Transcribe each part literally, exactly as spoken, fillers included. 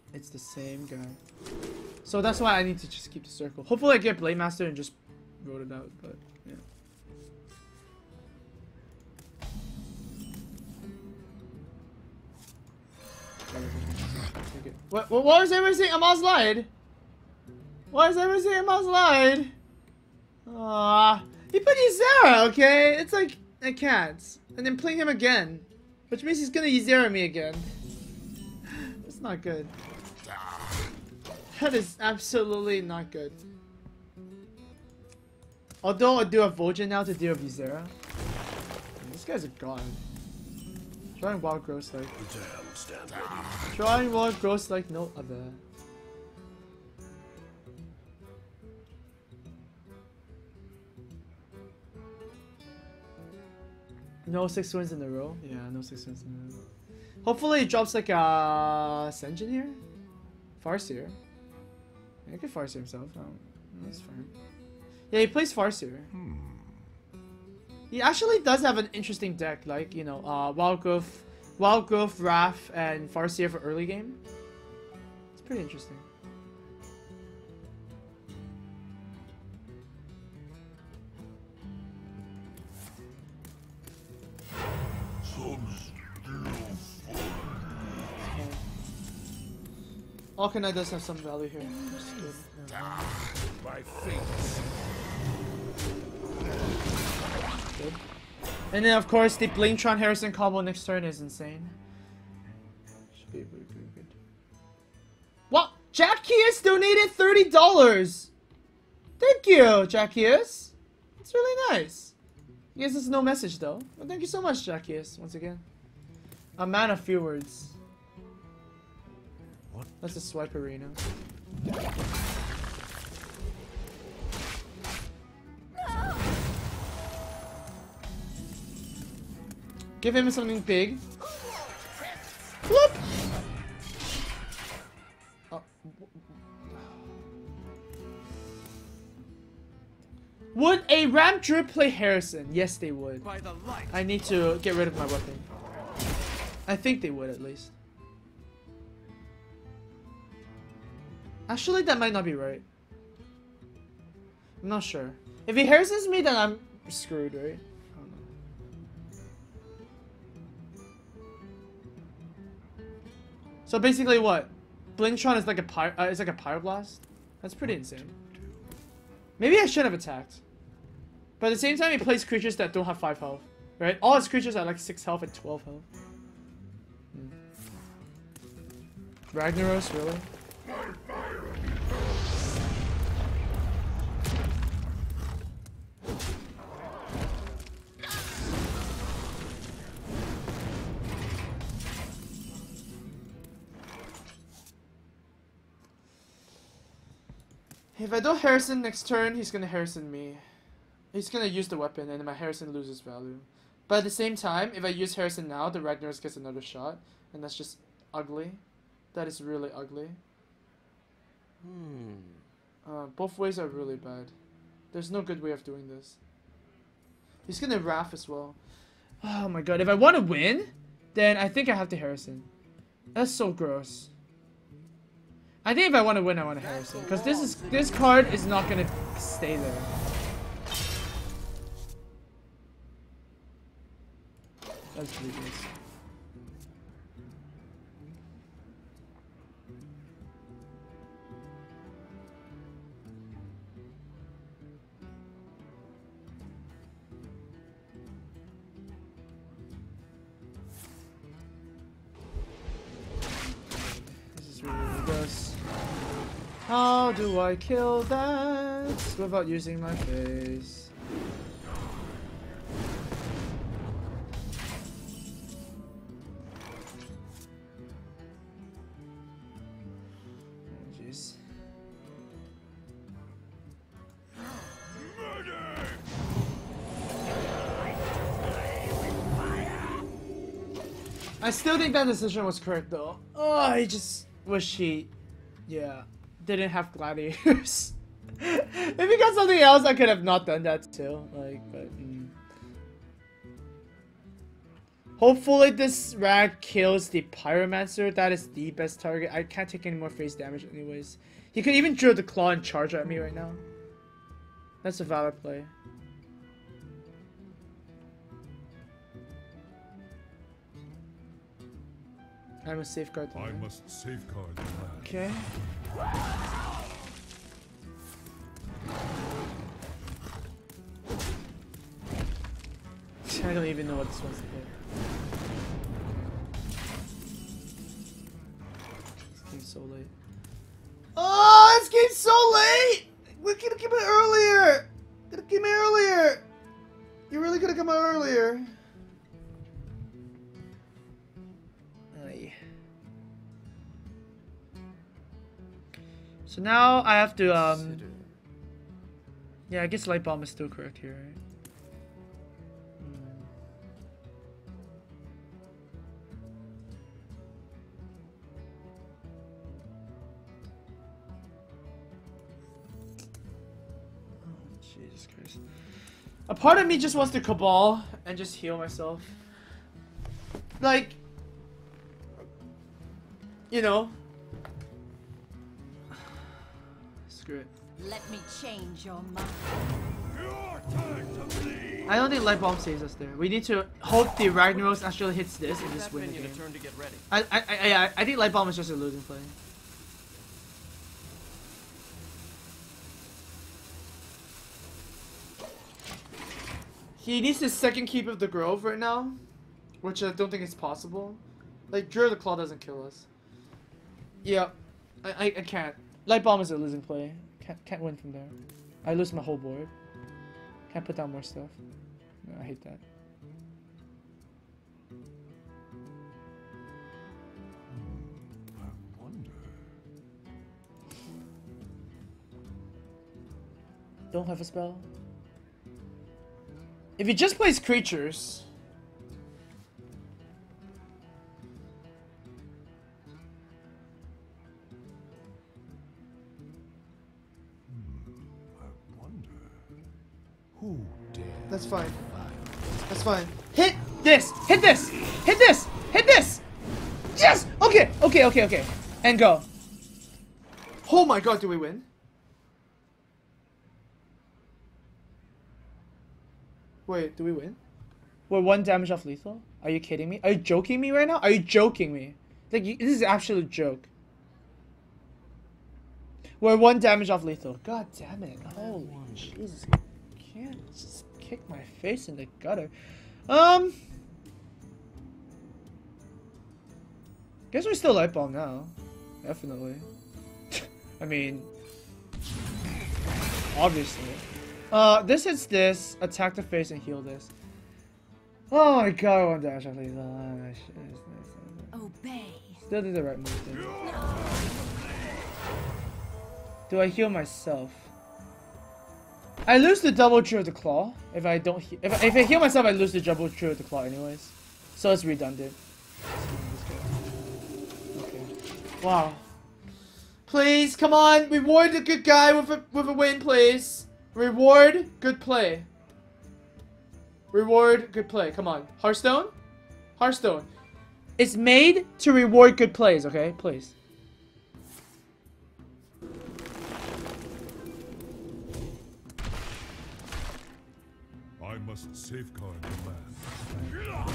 It's the same guy. So that's why I need to just keep the circle. Hopefully I get Blade Master and just wrote it out, but yeah. What, what, what is everyone saying? I'm on slide. Why is everyone saying I'm on slide? Ah, he put Ysera, okay? It's like I can't. And then playing him again. Which means he's gonna Ysera me again. That's not good. That is absolutely not good. Although I do have Vol'jin now to deal with Ysera. This guy's a god. Trying wild growth like. Trying wild growth like no other. No six wins in a row? Yeah, no six wins in a row. Hopefully it drops like a Sen'jin here? Farseer. Yeah, he could Farseer himself. Um, that's fine. Yeah, he plays Farseer. Hmm. He actually does have an interesting deck, like, you know, uh, Wild Growth, Wild Growth, Wrath, and Farseer for early game. It's pretty interesting. Arcanine does have some value here. My face. Good. And then of course the Blingtron Harrison combo next turn is insane. Should be pretty, pretty good. What? Jackius donated thirty dollars! Thank you, Jackius! It's really nice. I guess there's no message though. Well, thank you so much, Jackius, once again. A man of few words. What? That's a swipe arena. Give him something big. Whoop! Oh. Would a Ram Drip play Harrison? Yes, they would. By the light. I need to get rid of my weapon. I think they would, at least. Actually, that might not be right. I'm not sure. If he Harrisons me, then I'm screwed, right? I don't know. So basically, what? Blingtron is like a pyro. Uh, it's like a Pyroblast. That's pretty insane. Maybe I should have attacked. But at the same time, he plays creatures that don't have five health, right? All his creatures are like six health and twelve health. Hmm. Ragnaros, really? If I don't Harrison next turn, he's gonna Harrison me. He's gonna use the weapon and my Harrison loses value. But at the same time, if I use Harrison now, the Ragnaros gets another shot. And that's just ugly. That is really ugly. Hmm. Uh, both ways are really bad. There's no good way of doing this. He's gonna Wrath as well. Oh my god, if I want to win, then I think I have to Harrison. That's so gross. I think if I want to win, I want to Harrison. Because this is this card is not gonna stay there. That's ridiculous. How do I kill that without using my face? Oh, jeez. I still think that decision was correct though. Oh, I just wish he, yeah. Didn't have gladiators. If he got something else, I could have not done that too. Like, but mm. Hopefully this rag kills the Pyromancer. That is the best target. I can't take any more face damage anyways. He could even drill the claw and charge at me right now. That's a valid play. I must safeguard the I land. must safeguard the land. Okay. I don't even know what this one's to play. This game's so late. Oh, this game's so late! We could have come out earlier! Could have come out earlier! You really could have come out earlier. Aye. So now I have to, um... yeah, I guess Light Bomb is still correct here, right? Jesus Christ. A part of me just wants to Cabal and just heal myself. Like, you know. Screw it. Let me change your mind. I don't think Light Bomb saves us there. We need to hope the Ragnaros actually hits this and just win the game. Turn to get ready. I, I, I, I, I think Light Bomb is just a losing play. He needs his second keep of the Grove right now, which I don't think is possible. Like, Drew the Claw doesn't kill us. Yeah, I, I, I can't. Light Bomb is a losing play. Can't, can't win from there. I lose my whole board. Can't put down more stuff. No, I hate that. I wonder. Don't have a spell. If he just plays creatures... I wonder. Who dare? That's fine. That's fine. Hit this! Hit this! Hit this! Hit this! Yes! Okay! Okay, okay, okay. And go. Oh my god, do we win? Wait, do we win? We're one damage off lethal? Are you kidding me? Are you joking me right now? Are you joking me? Like, you, this is an absolute joke. We're one damage off lethal. God damn it. Holy Jesus. I can't just kick my face in the gutter. Um. Guess we still Light Bomb now. Definitely. I mean. Obviously. Uh, this hits this, attack the face, and heal this. Oh my god, one dash off lethal. Obey. Still did the right move there. Do I heal myself? I lose the double tree of the claw. If I don't he if, I, if I heal myself, I lose the double tree of the claw anyways. So it's redundant. Okay. Wow. Please, come on, reward the good guy with a with a win, please. Reward good play. Reward good play. Come on. Hearthstone? Hearthstone. It's made to reward good plays, okay? Please. I must safeguard the land.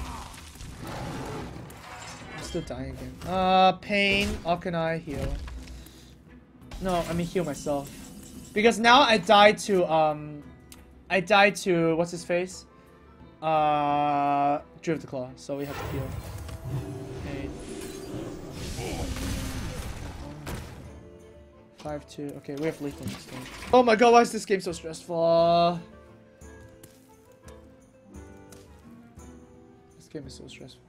I'm still dying again. Uh, pain, Akanai, heal. No, I mean heal myself. Because now I died to, um... I died to, what's his face? Uh... Drew of the Claw, so we have to heal. Pain. five two, okay, we have lethal next time. Oh my god, why is this game so stressful? Uh, this game is so stressful.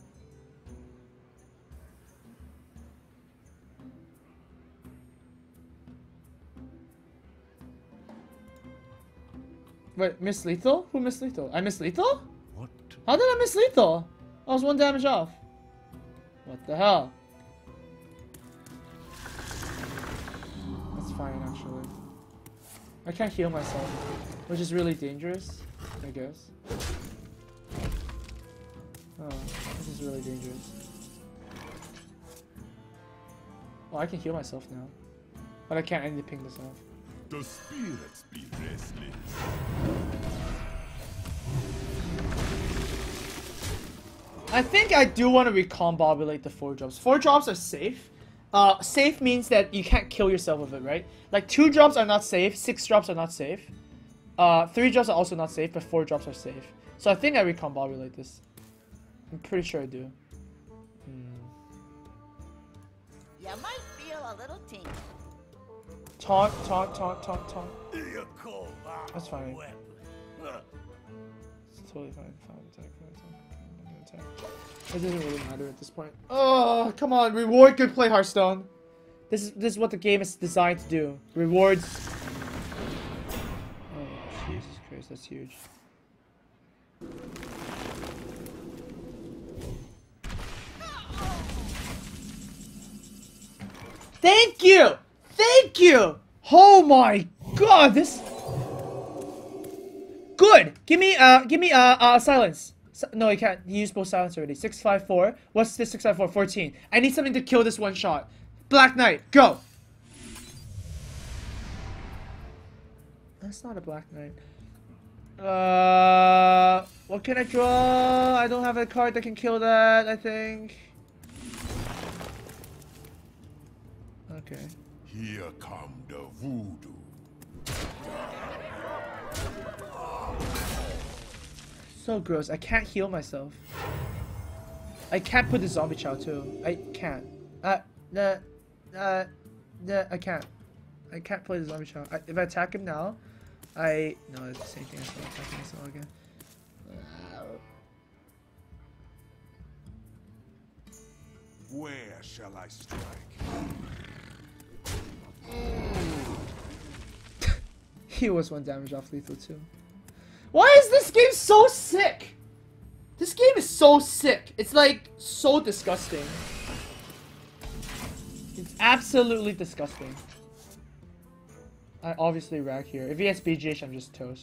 Wait, miss lethal? Who missed lethal? I missed lethal? What? How did I miss lethal? I was one damage off. What the hell? That's fine, actually. I can't heal myself, which is really dangerous, I guess. Oh, this is really dangerous. Oh, I can heal myself now. But I can't end ping this off. The spirits be restless. I think I do want to recombobulate the four drops. Four drops are safe. Uh, safe means that you can't kill yourself with it, right? Like two drops are not safe, six drops are not safe. Uh, three drops are also not safe, but four drops are safe. So I think I recombobulate this. I'm pretty sure I do. Hmm. You might feel a little tingle. Taunt, taunt, taunt, taunt, taunt. That's fine. It's totally fine. Fine attack, fine attack, fine attack. It doesn't really matter at this point. Oh, come on. Reward good play, Hearthstone. This is this is what the game is designed to do. Rewards. Oh, Jesus Christ, that's huge. Thank you! Thank you! Oh my god, this... Good! Give me, uh, give me, uh, uh, silence. No, you can't. You used both silence already. six five four. What's this? six five four? fourteen. I need something to kill this one shot. Black Knight, go! That's not a Black Knight. Uh, what can I draw? I don't have a card that can kill that, I think. Okay. Here come the voodoo. So gross. I can't heal myself. I can't put the zombie chow too. I can't. Uh, nah, uh, nah, I can't. I can't play the zombie chow. I, if I attack him now, I no, it's the same thing. I still attacking myself again. Where shall I strike? He was one damage off lethal too. Why is this game so sick? This game is so sick. It's like so disgusting. It's absolutely disgusting. I obviously rack here. If he has B G H, I'm just toast.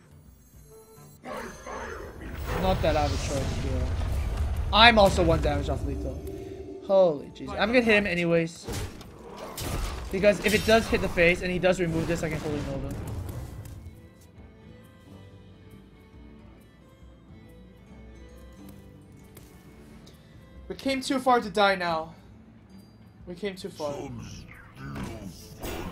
Not that I have a choice here. I'm also one damage off lethal. Holy jeez. I'm gonna hit him anyways. Because if it does hit the face and he does remove this, I can fully null him. We came too far to die now. We came too far.